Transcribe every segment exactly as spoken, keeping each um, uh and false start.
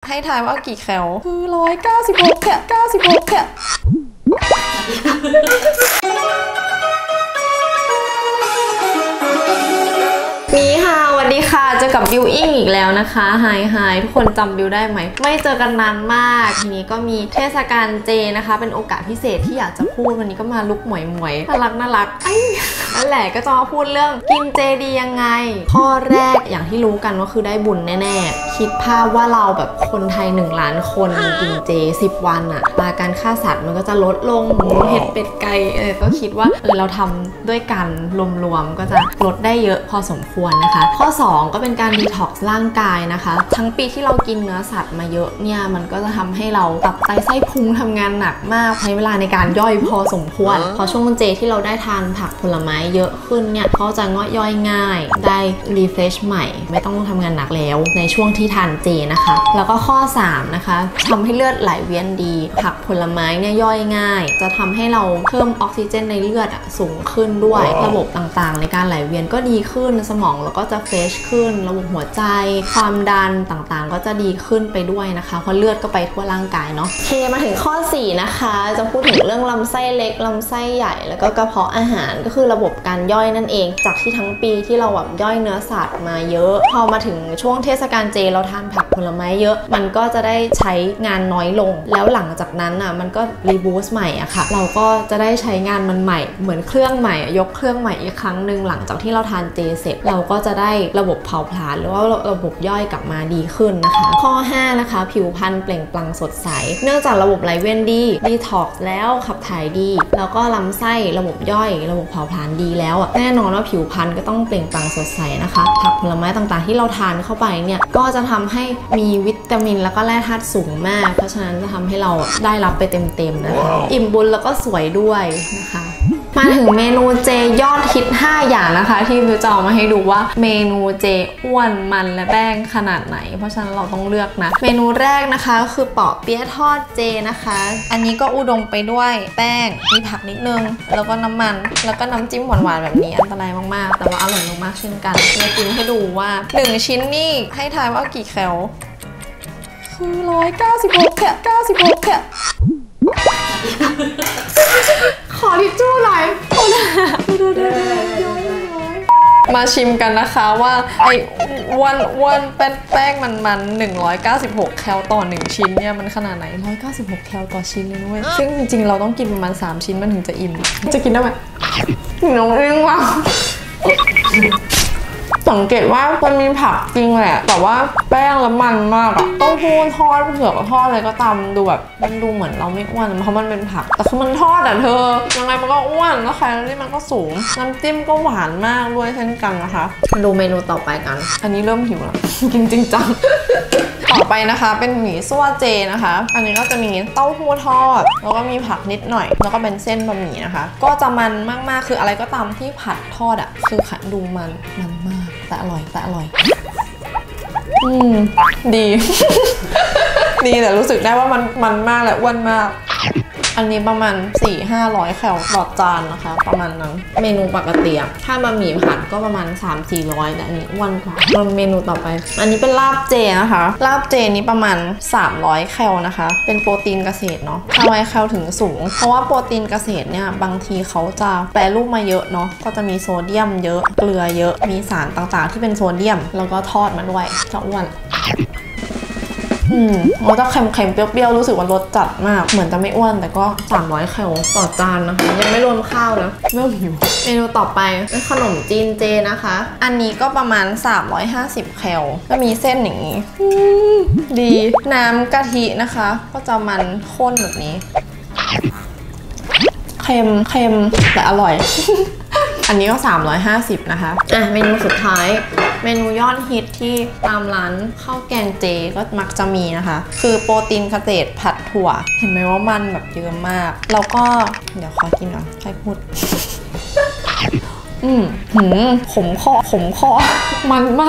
ให้ทายว่ากี่แคลคือร้อยเก้าสิบหกแคลเก้าสิบหกแคลนี่ค่ะสวัสดีค่ะเจอกับบิวอิงอีกแล้วนะคะไฮไฮทุกคนจำบิวได้ไหมไม่เจอกันนานมากทีนี้ก็มีเทศกาลเจนะคะเป็นโอกาสพิเศษที่อยากจะพูดวันนี้ก็มาลุกหมวยหมวยน่ารักน่ารักไอ้นั่นแหละก็จะมาพูดเรื่องกินเจดียังไงข้อแรกอย่างที่รู้กันว่าคือได้บุญแน่ๆคิดภาพว่าเราแบบคนไทยหนึ่งล้านคนกินเจสิบวันอะมาการฆ่าสัตว์มันก็จะลดลงหมูเห็ดเป็ดไก่เออก็คิดว่าเออเราทำด้วยกันรวมๆก็จะลดได้เยอะพอสมควรนะคะข้อสองก็เป็นการดีท็อกซ์ร่างกายนะคะทั้งปีที่เรากินเนื้อสัตว์มาเยอะเนี่ยมันก็จะทำให้เราตับไตไส้พุงทำงานหนักมากใช้เวลาในการย่อยพอสมควรพอช่วงเจที่เราได้ทานผักผลไม้เยอะขึ้นเนี่ยเขาจะง่อยย่อยง่ายได้รีเฟรชใหม่ไม่ต้องทำงานหนักแล้วในช่วงที่ทานเจนะคะแล้วก็ข้อสามนะคะทำให้เลือดไหลเวียนดีผักผลไม้เนี่ยย่อยง่ายจะทำให้เราเพิ่มออกซิเจนในเลือดสูงขึ้นด้วยระบบต่างๆในการไหลเวียนก็ดีขึ้นสมองแล้วก็จะเฟรชขึ้นระบบหัวใจความดันต่างๆก็จะดีขึ้นไปด้วยนะคะเพราะเลือดก็ไปทั่วร่างกายเนาะโอเคมาถึงข้อสี่นะคะจะพูดถึงเรื่องลำไส้เล็กลำไส้ใหญ่แล้วก็กระเพาะอาหารก็คือระบบการย่อยนั่นเองจากที่ทั้งปีที่เราแบบย่อยเนื้อสัตว์มาเยอะพอมาถึงช่วงเทศกาลเจเราทานผักผลไม้เยอะมันก็จะได้ใช้งานน้อยลงแล้วหลังจากนั้นอ่ะมันก็รีบูสต์ใหม่อะค่ะเราก็จะได้ใช้งานมันใหม่เหมือนเครื่องใหม่ยกเครื่องใหม่อีกครั้งหนึ่งหลังจากที่เราทานเจเสร็จเราก็จะได้ระบบเผาผลาญหรือว่าระบบย่อยกลับมาดีขึ้นนะคะข้อห้านะคะผิวพรรณเปล่งปลั่งสดใสเนื่องจากระบบไหลเวียนดีดีท็อกซ์แล้วขับถ่ายดีแล้วก็ลำไส้ระบบย่อยระบบเผาผลาญดีแล้วอ่ะแน่นอนว่าผิวพรรณก็ต้องเปล่งปลั่งสดใสนะคะผักผลไม้ต่างๆที่เราทานเข้าไปเนี่ยก็จะทำให้มีวิตามินแล้วก็แร่ธาตุสูงมากเพราะฉะนั้นจะทำให้เราได้รับไปเต็มๆนะคะ wow. อิ่มบุญแล้วก็สวยด้วยนะคะมาถึงเมนูเจยอดฮิตห้าอย่างนะคะที่บิวจะเอามาให้ดูว่าเมนูเจอ้วนมันและแป้งขนาดไหนเพราะฉะนั้นเราต้องเลือกนะเมนูแรกนะคะก็คือเปาะเปี๊ยะทอดเจนะคะอันนี้ก็อุดมไปด้วยแป้งมีผักนิดนึงแล้วก็น้ำมันแล้วก็น้ำจิ้มหวานๆแบบนี้อันตรายมากๆแต่ว่าอร่อยมากๆเช่นกันจะกินให้ดูว่าหนึ่งชิ้นนี่ให้ทายว่ากี่แคลคือร้อยเก้าสิบหกแคลเก้าสิบหกแคลขอทิชชู่หน่อยมาชิมกันนะคะว่าไอ้วันวันแป้งแป้งมันมันหนึ่งร้อยเก้าสิบหกแคลต่อหนึ่งชิ้นเนี่ยมันขนาดไหนหนึ่งร้อยเก้าสิบหกแคลต่อชิ้นเลยด้วยซึ่งจริงๆเราต้องกินประมาณสามชิ้นมันถึงจะอิ่มจะกินได้ไหมน้องเรื่องว่าสังเกตว่ามันมีผักจริงแหละแต่ว่าแป้งแล้วมันมากอะต้องพูดทอดเผือกทอดอะไรก็ตามดูแบบมันดูเหมือนเราไม่อ้วนเพราะมันเป็นผักแต่คือมันทอดอะเธอยังไงมันก็อ้วนแล้วแคลอรี่มันก็สูงน้ำจิ้มก็หวานมากด้วยเช่นกันนะคะมาดูเมนูต่อไปกันอันนี้เริ่มหิวแล้วกินจริงจังต่อไปนะคะเป็นหมี่ซั่วเจนะคะอันนี้ก็จะมีเต้าหู้ทอดแล้วก็มีผักนิดหน่อยแล้วก็เป็นเส้นบะหมี่นะคะก็จะมันมากๆคืออะไรก็ตามที่ผัดทอดอะคือขัดดูมันมันมากแต่อร่อยแต่อร่อยอืมดี ดีแต่รู้สึกได้ว่ามันมันมากและอ้วนมากอันนี้ประมาณ สี่ถึงห้าร้อย แคลต่อจานนะคะประมาณนั้นเมนูปกติถ้าบะหมี่ผัดก็ประมาณ สามถึงสี่ร้อย แต่อันนี้อ้วนกว่าเมนูต่อไปอันนี้เป็นลาบเจนะคะลาบเจนี้ประมาณสามร้อยแคลนะคะเป็นโปรตีนเกษตรเนาะทำไมแคลถึงสูงเพราะว่าโปรตีนเกษตรเนี่ยบางทีเขาจะแปรรูปมาเยอะเนาะก็จะมีโซเดียมเยอะเกลือเยอะมีสารต่างๆที่เป็นโซเดียมแล้วก็ทอดมาด้วยจะอ้วนอืมมันจะเค็มๆเปรี้ยวๆรู้สึกว่ารสจัดมากเหมือนจะไม่อ้วนแต่ก็สามร้อยแคลต่อจานนะคะยังไม่รวมข้าวนะเริ่มหิวเมนูต่อไปเป็นขนมจีนเจนะคะอันนี้ก็ประมาณสามร้อยห้าสิบแคลก็มีเส้นอย่างนี้ดีน้ำกะทินะคะก็จะมันข้นแบบนี้เค็มเค็มแต่อร่อย อันนี้ก็สามร้อยห้าสิบนะคะอ่ะเมนูสุดท้ายเมนูยอดฮิตที่ตามร้านข้าวแกงเจก็มักจะมีนะคะคือโปรตีนเกษตรผัดถั่วเห็นไหมว่ามันแบบเยอะมากแล้วก็เดี๋ยวขอกินก่อนใครพูด อืมหืมขมคอขมคอมันมาก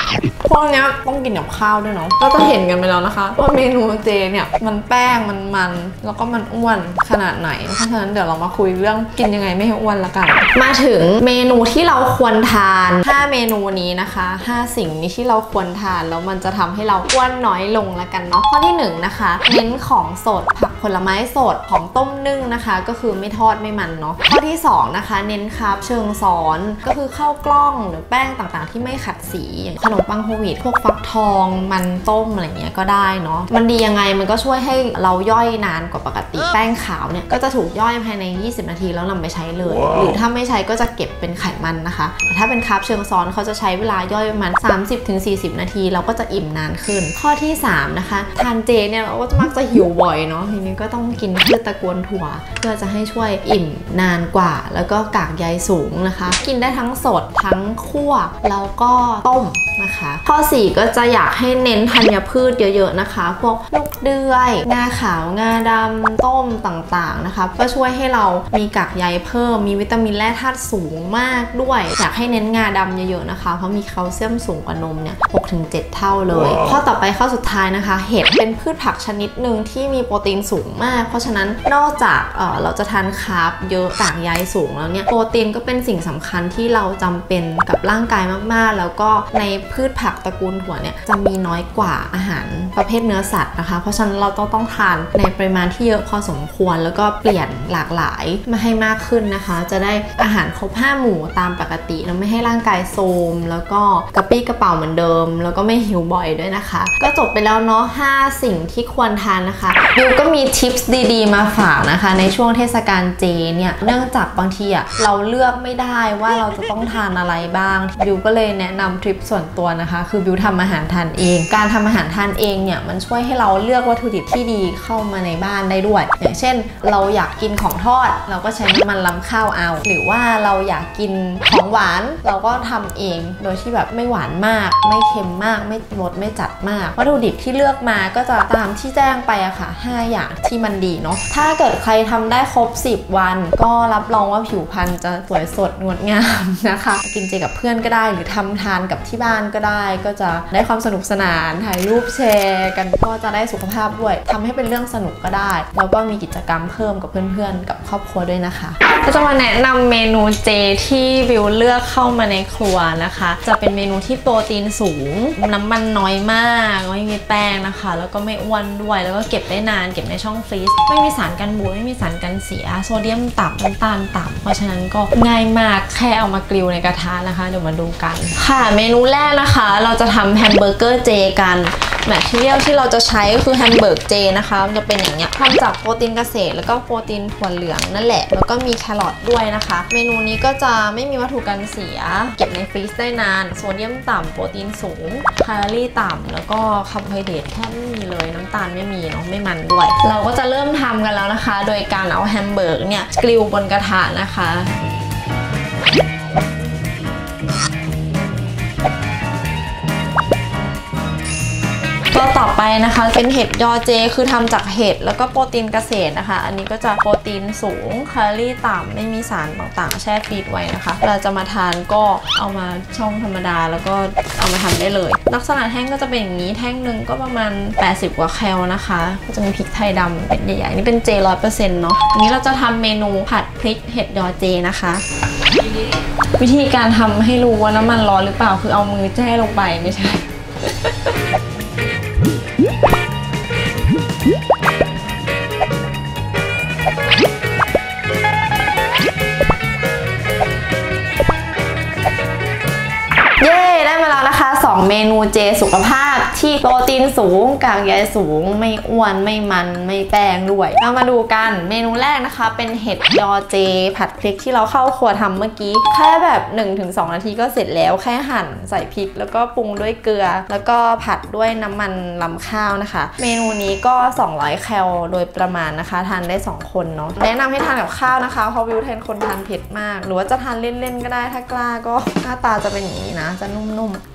พวกนี้ต้องกินกับข้าวด้วยเนาะก็จะเห็นกันไปแล้วนะคะว่าเมนูเจเนี่ยมันแป้งมันมันแล้วก็มันอ้วนขนาดไหนเพราะฉะนั้นเดี๋ยวเรามาคุยเรื่องกินยังไงไม่ให้อ้วนละกันมาถึงเมนูที่เราควรทานห้าเมนูนี้นะคะห้าสิ่งนี้ที่เราควรทานแล้วมันจะทำให้เราอ้วนน้อยลงละกันเนาะข้อที่หนึ่งนะคะเน้นของสดผักผลไม้สดของต้มนึ่งนะคะก็คือไม่ทอดไม่มันเนาะข้อที่สองนะคะเน้นคาร์บเชิงซ้อนก็คือข้าวกล้องหรือแป้งต่างๆที่ไม่ขัดสีอย่างขนมปังโฮลวีตพวกฟักทองมันต้มอะไรเงี้ยก็ได้เนาะมันดียังไงมันก็ช่วยให้เราย่อยนานกว่าปกติแป้งขาวเนี่ยก็จะถูกย่อยภายในยี่สิบนาทีแล้วนำไปใช้เลย wow. หรือถ้าไม่ใช้ก็จะเก็บเป็นไขมันนะคะแต่ถ้าเป็นคาร์บเชิงซ้อนเขาจะใช้เวลาย่อยประมาณ สามสิบถึงสี่สิบ นาทีเราก็จะอิ่มนานขึ้นข้อที่สามนะคะทานเจเนี่ยเราก็มักจะหิวบ่อยเนาะทีนี้ก็ต้องกินพืชตระกูลถั่วเพื่อจะให้ช่วยอิ่มนานกว่าแล้วก็กากใยสูงนะคะกินได้ทั้งสดทั้งคั่วแล้วก็ต้มนะคะข้อสี่ก็จะอยากให้เน้นธัญพืชเยอะๆนะคะพวกลูกเดือยงาขาวงาดำต้มต่างๆนะคะก็ช่วยให้เรามีกากใยเพิ่มมีวิตามินแร่ธาตุสูงมากด้วยอยากให้เน้นงาดำเยอะๆนะคะเพราะมีแคลเซียมสูงกว่านมเนี่ย หกถึงเจ็ด เท่าเลย wow. ข้อต่อไปข้อสุดท้ายนะคะเห็ดเป็นพืชผักชนิดหนึ่งที่มีโปรตีนสูงมากเพราะฉะนั้นนอกจากเอ่อเราจะทานคาร์บเยอะกากใยสูงแล้วเนี่ยโปรตีนก็เป็นสิ่งสำคัญที่เราจำเป็นกับร่างกายมากๆแล้วก็ในพืชผักตระกูลถั่วเนี่ยจะมีน้อยกว่าอาหารประเภทเนื้อสัตว์นะคะเพราะฉะนั้นเราต้องต้องทานในปริมาณที่เยอะพอสมควรแล้วก็เปลี่ยนหลากหลายมาให้มากขึ้นนะคะจะได้อาหารครบห้าหมู่ตามปกติแล้วไม่ให้ร่างกายโทรมแล้วก็กระปี้กระเป๋าเหมือนเดิมแล้วก็ไม่หิวบ่อยด้วยนะคะก็จบไปแล้วเนาะห้าสิ่งที่ควรทานนะคะบิวก็มีทิปส์ดีๆมาฝากนะคะในช่วงเทศกาลเจเนี่ยเนื่องจากบางทีอะเราเลือกไม่ได้ว่าเราจะต้องทานอะไรบ้างบิวก็เลยแนะนำทริปส่วนตัวนะคะคือบิวทำอาหารทานเองการทำอาหารทานเองเนี่ยมันช่วยให้เราเลือกวัตถุดิบที่ดีเข้ามาในบ้านได้ด้วยอย่างเช่นเราอยากกินของทอดเราก็ใช้น้ำมันรำข้าวเอาหรือว่าเราอยากกินของหวานเราก็ทำเองโดยที่แบบไม่หวานมากไม่เค็มมากไม่รสไม่จัดมากวัตถุดิบที่เลือกมาก็จะตามที่แจ้งไปอะค่ะห้าอย่างที่มันดีเนาะถ้าเกิดใครทำได้ครบสิบวันก็รับรองว่าผิวพรรณจะสวยสดงดงามนะคะกินเจกับเพื่อนก็ได้หรือทำทานกับที่บ้านก็ได้ก็จะได้ความสนุกสนานถ่ายรูปแชร์กันก็จะได้สุขภาพด้วยทำให้เป็นเรื่องสนุกก็ได้แล้วก็มีกิจกรรมเพิ่มกับเพื่อนๆกับครอบครัวด้วยนะคะก็จะมาแนะนำเมนูเจที่บิวเลือกเข้ามาในครัวนะคะจะเป็นเมนูที่โปรตีนสูงน้ำมันน้อยมากไม่มีแป้งนะคะแล้วก็ไม่อ้วนด้วยแล้วก็เก็บได้นานเก็บในช่องฟรีซไม่มีสารกันบูดไม่มีสารกันเสียโซเดียมต่ำน้ำตาลต่ำเพราะฉะนั้นก็ง่ายมากแค่เอามากริลในกระทะนะคะเดี๋ยวมาดูกันค่ะเมนูแรกนะคะเราจะทำแฮมเบอร์เกอร์เจกันแมททีเรียลที่เราจะใช้ก็คือแฮมเบอร์กเจนะคะมันจะเป็นอย่างเงี้ยทำจากโปรตีนเกษตรแล้วก็โปรตีนถั่วเหลืองนั่นแหละแล้วก็มีแครอทด้วยนะคะเมนูนี้ก็จะไม่มีวัตถุกันเสียเก็บในฟรีซได้นานโซเดียมต่ำโปรตีนสูงแคลอรี่ต่ำแล้วก็คาร์โบไฮเดรตแทบไม่มีเลยน้ำตาลไม่มีเนาะไม่มันด้วยเราก็จะเริ่มทำกันแล้วนะคะโดยการเอาแฮมเบอร์กเนี่ยกริลบนกระทะนะคะตัวต่อไปนะคะเป็นเห็ดยอเจคือทำจากเห็ดแล้วก็โปรตีนเกษตรนะคะอันนี้ก็จะโปรตีนสูงแคลอรี่ต่ำไม่มีสารต่างๆแช่ฟรีซไว้นะคะเราจะมาทานก็เอามาช่องธรรมดาแล้วก็เอามาทำได้เลยลักษณะแท่งก็จะเป็นอย่างนี้แท่งหนึ่งก็ประมาณแปดสิบกว่าแคลนะคะก็จะมีพริกไทยดำเป็นใหญ่ๆนี่เป็นเจ ร้อยเปอร์เซ็นต์ เนาะอันนี้เราจะทำเมนูผัดพริกเห็ดยอเจนะคะวิธีการทำให้รู้ว่าน้ำมันร้อนหรือเปล่าคือเอามือแช่ลงไปไม่ใช่เย้ได้มาแล้วนะคะสองเมนูเจสุขภาพที่โปรตีนสูงกากใยสูงไม่อ้วนไม่มันไม่แป้งด้วยเรามาดูกันเมนูแรกนะคะเป็นเห็ดยอเจผัดพริกที่เราเข้าครัวทำเมื่อกี้แค่แบบ หนึ่งถึงสอง นาทีก็เสร็จแล้วแค่หั่นใส่พริกแล้วก็ปรุงด้วยเกลือแล้วก็ผัดด้วยน้ำมันรำข้าวนะคะเมนูนี้ก็สองร้อยแคลโดยประมาณนะคะทานได้สองคนเนาะแนะนำให้ทานกับข้าวนะคะเพราะวิวแทนคนทานเผ็ดมากหรือว่าจะทานเล่นๆก็ได้ถ้ากล้าก็หน้าตาจะเป็นอย่างนี้นะจะนุ่มๆ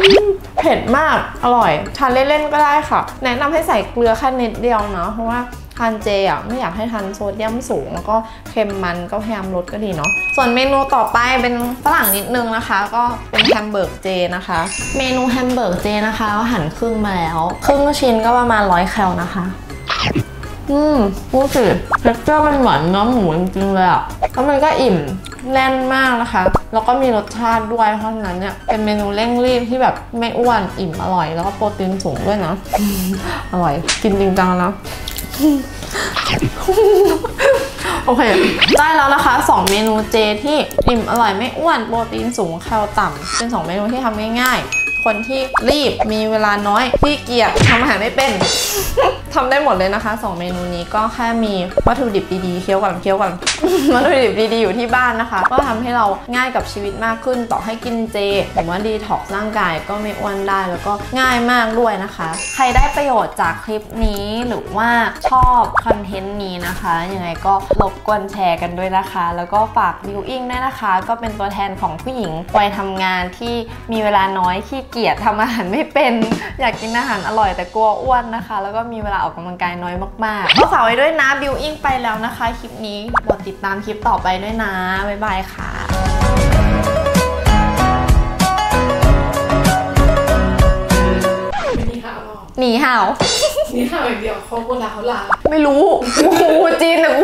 เผ็ดมากอร่อยทานเล่นๆก็ได้ค่ะแนะนำให้ใส่เกลือแค่นิดเดียวเนาะเพราะว่าทานเจอ่ะไม่อยากให้ทานโซเดียมสูงแล้วก็เค็มมันก็พยายามลดก็ดีเนาะส่วนเมนูต่อไปเป็นฝรั่งนิดนึงนะคะก็เป็นแฮมเบอร์กเจนะคะเมนูแฮมเบอร์กเจนะคะก็หั่นครึ่งมาแล้วครึ่งชิ้นก็ประมาณร้อยแคลนะคะอืมพูดสิเท็กเจอร์มันเหมือนเนื้อหมูจริงๆเลยอะแล้วมันก็อิ่มแน่นมากนะคะแล้วก็มีรสชาติด้วยเพราะฉะนั้นเนี่ยเป็นเมนูเร่งรีบที่แบบไม่อ้วนอิ่มอร่อยแล้วก็โปรตีนสูงด้วยนะอร่อยกินจริงจังนะโอเคได้แล้วนะคะสองเมนูเจที่อิ่มอร่อยไม่อ้วนโปรตีนสูงแคลต่ำเป็นสองเมนูที่ทำง่ายๆคนที่รีบมีเวลาน้อยขี้เกียจทำอาหารไม่เป็น ทำได้หมดเลยนะคะสองเมนูนี้ก็แค่มีวัตถุดิบดีๆเคี้ยวก่อนเคี้ยวก่อน วัตถุดิบดีๆอยู่ที่บ้านนะคะก็ทำให้เราง่ายกับชีวิตมากขึ้นต่อให้กินเจหรือว่าดีท็อกซ์ร่างกายก็ไม่อ้วนได้แล้วก็ง่ายมากด้วยนะคะใครได้ประโยชน์จากคลิปนี้หรือว่าชอบคอนเทนต์นี้นะคะยังไงก็รบกวนแชร์กันด้วยนะคะแล้วก็ฝากวิวอิงด้วยนะคะก็เป็นตัวแทนของผู้หญิงวัยทำงานที่มีเวลาน้อยขี้เกียจทำอาหารไม่เป็นอยากกินอาหารอร่อยแต่กลัวอ้วนนะคะแล้วก็มีเวลาออกกำลังกายน้อยมากๆก็ฝากไว้ด้วยนะบิวอิงไปแล้วนะคะคลิปนี้กดติดตามคลิปต่อไปด้วยนะบ๊ายบายค่ะหนีห่าวหนีห่าวอย่างเดียวเขาโบราณเขาลาไม่รู้กูจีนแต่กู